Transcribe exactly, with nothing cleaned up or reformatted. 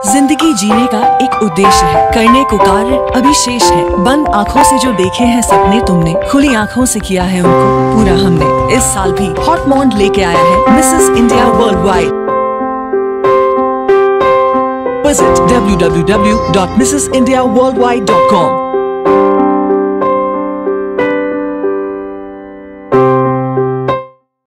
जिंदगी जीने का एक उद्देश्य है, करने को कार्य अभी शेष है। बंद आँखों से जो देखे हैं सपने तुमने, खुली आँखों से किया है उनको पूरा हमने। इस साल भी हॉट मॉन्ड लेके आया है Mrs India worldwide. Visit w w w dot misses india worldwide dot com